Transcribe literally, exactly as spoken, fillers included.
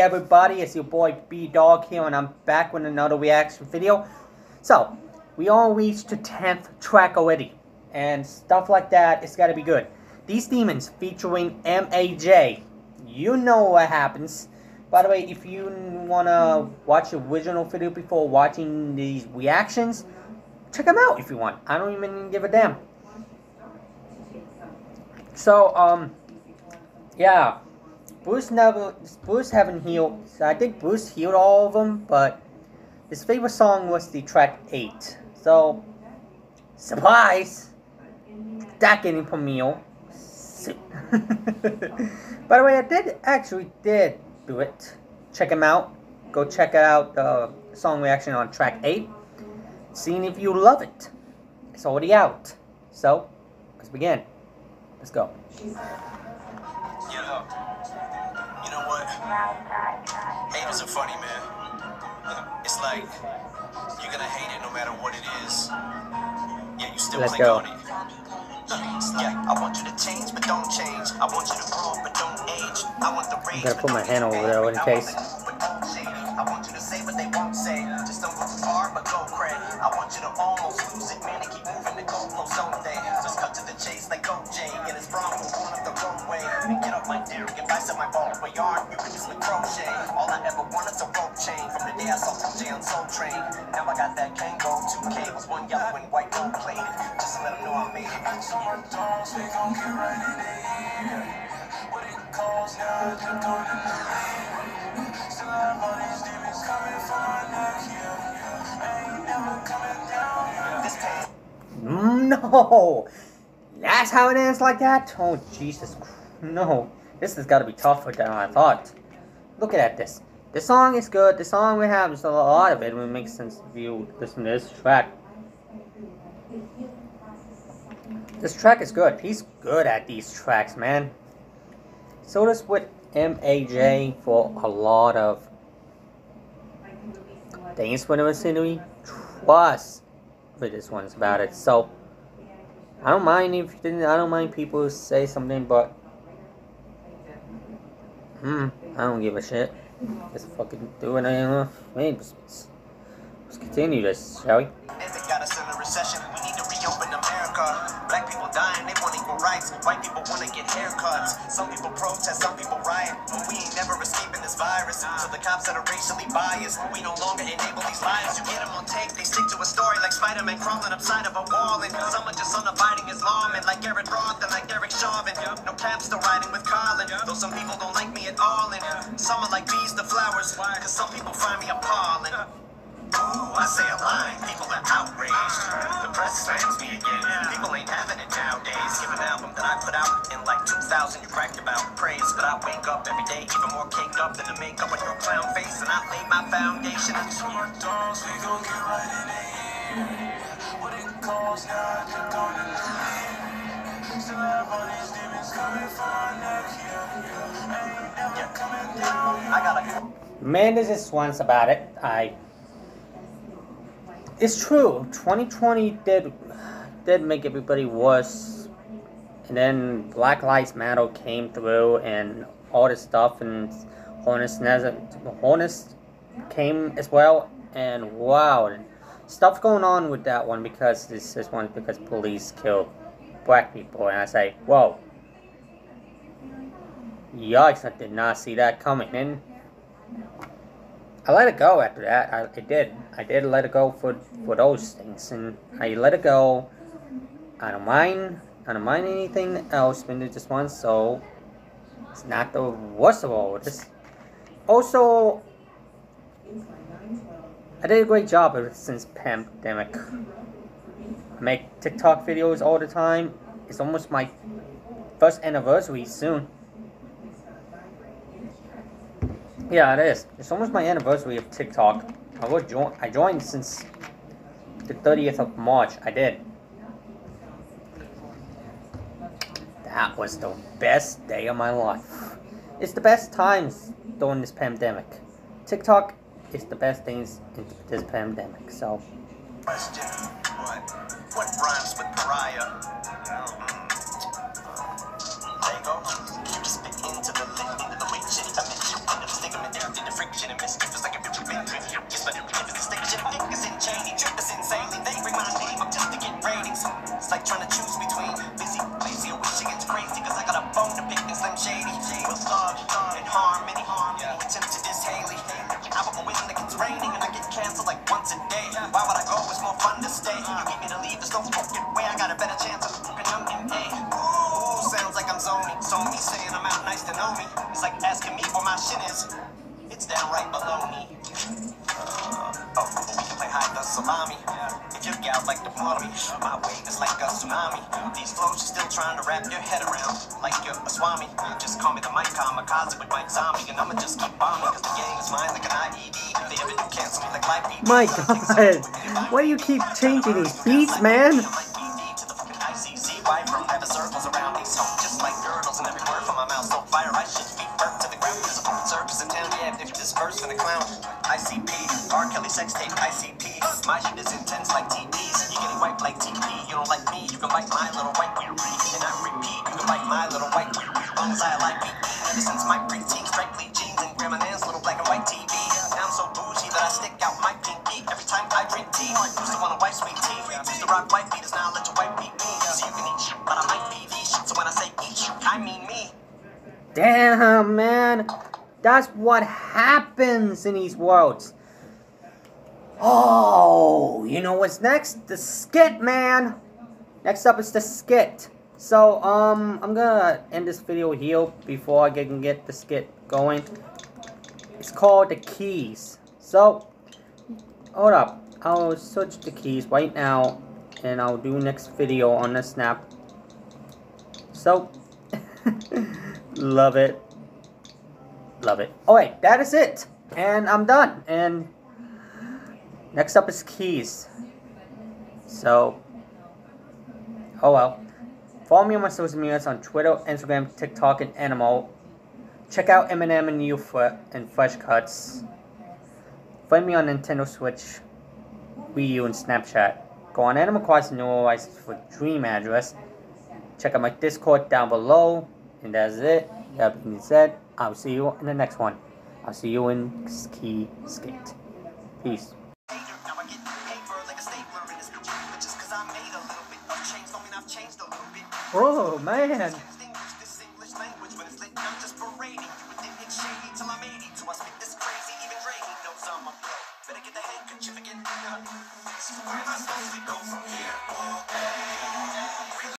everybody, it's your boy B-Dog here, and I'm back with another reaction video. So, we all reached the tenth track already, and stuff like that, it's gotta be good. These Demons featuring M A J, you know what happens. By the way, if you wanna watch the original video before watching these reactions, check them out if you want. I don't even give a damn. So, um, yeah. Bruce never, Bruce haven't healed, so I think Bruce healed all of them, but his favorite song was the track eight. So, surprise! That getting premiere. By the way, I did, actually did do it. Check him out. Go check out the uh, song reaction on track eight. Seeing if you love it. It's already out. So, let's begin. Let's go. Yeah. You know what? Haters are funny, man. It's like you're gonna hate it no matter what it is. Yeah, you still Let's click go. on it. Yeah, I want you to change, but don't change. I want you to grow, but don't age. I want the rage. I'm gonna put my hand over there in case. I want you to say what they won't say. Just don't go far, but go crazy. I want you to almost lose it, man, and keep moving the goalposts, don't they? Just cut to the chase like O J and his Bronco going up the roadway. Get up my deer, get bites at my ball, my yarn, you can use my crochet. All I ever wanted is a rope chain from the day I saw two J on Soul Train. Now I got that Kango, two cables, one yellow and white gold plated. Just to let them know I made it. So my dogs, we gon' get right in there. What it calls now, they're going in the lead. Still have all these demons coming for my neck, yeah. I ain't never coming down, yeah. This pain. No! That's how it ends like that? Oh, Jesus. No. This has got to be tougher than I thought. Look at this. The song is good. The song we have is a lot of it. It would make sense if you listen to this track. This track is good. He's good at these tracks, man. So does with M A J for a lot of things when it was scenery. Plus, with this one's about it. So I don't mind if you didn't. I don't mind people say something, but hmm, I don't give a shit. Just fucking do it. I don't know. Maybe let's, let's continue this, shall we? Got us in a recession. We need to reopen America. Black people dying, they want equal rights. White people want to get haircuts. Some people protest, some people riot. But we ain't never escaping this virus. So the cops that are racially biased, we no longer enable these liars. You get them on tape, they stick to a story like Spider-Man crawling upside of a wall. And someone just unabiding his lawman like Eric Roth and like Derek Chauvin. No cap still riding with Colin. Though some people don't like me at all. And some are like bees to flowers. Cause some people find me appalling. Ooh, I say a line, people are outraged. The press slams me again. People ain't having it nowadays. Give an album that I put out in like two thousand, you cracked about praise. But I wake up every day even more caked up than the makeup on your clown face. And I lay my foundation. And so my dogs, we gon' get right in here. What it calls now, they're going in the lead. Still have all these demons coming for my neck, yeah. Ain't never coming down. I gotta go. Man, this is once about it. I. It's true. twenty twenty did did make everybody worse, and then Black Lives Matter came through, and all this stuff, and Hornets Hornets came as well, and wow, stuff going on with that one because this this one because police killed black people, and I say, whoa, yikes! I did not see that coming, and I let it go after that. I, I did. I did let it go for for those things, and I let it go. I don't mind. I don't mind anything else than just one. So it's not the worst of all. This also, I did a great job of it since pandemic. I make TikTok videos all the time. It's almost my first anniversary soon. Yeah, it is. It's almost my anniversary of TikTok. I was join. I joined since the thirtieth of March. I did. That was the best day of my life. It's the best times during this pandemic. TikTok is the best things in this pandemic. So. Question. What? What rhymes with pariah? There you go. You just spit into the lip, into the witch. I meant you, into the stick, I'm in there. It's like asking me where my shit is. It's downright baloney. Uh, oh, but we can play hide the salami. If your gal like to follow me, my wave is like a tsunami. These flows you're still trying to wrap your head around, like you're a swami. Just call me the mic kamikaze with Mike Zombie, and I'ma just keep bombing, cause the gang is mine like an I E D. If they ever do cancel me like life P D. My God, why do you keep changing these beats, man? From the circles around me, so just like girdles and every word from my mouth, so fire I should be burnt to the ground. There's a full circus in town, yeah, if dispersed for the clown. I C P, R. Kelly sex tape, I C P. My shit is intense like T Ds. You getting wiped like T P. You don't like me, you can bite my little white weird. And I repeat, you can bite my little white weird. As long as I like me. Ever since my preteen, straight bleed jeans and grandma Nan's little black and white T V. Now I'm so bougie that I stick out my pinky every time I drink tea. Used to wanna wipe sweet tea. Used to rock white beaters, now I let your white beat me. So you can eat shit, but I might be these shit. So when I say eat shit, I mean me. Damn, man. That's what happens in these worlds. Oh, you know what's next? The skit, man. Next up is the skit. So, um, I'm gonna end this video here before I can get the skit going. It's called The Keys. So, hold up. I'll search the keys right now, and I'll do next video on the snap. So, love it. Love it. Alright, that is it. And I'm done. And next up is keys. So, oh well. Follow me on my social medias on Twitter, Instagram, TikTok, and Animal. Check out Eminem and U and Fresh Cuts. Find me on Nintendo Switch, Wii U, and Snapchat. Go on Animal Crossing New Horizons for Dream Address. Check out my Discord down below. And that's it. That being said, I'll see you in the next one. I'll see you in Ski Skate. Peace. Oh man.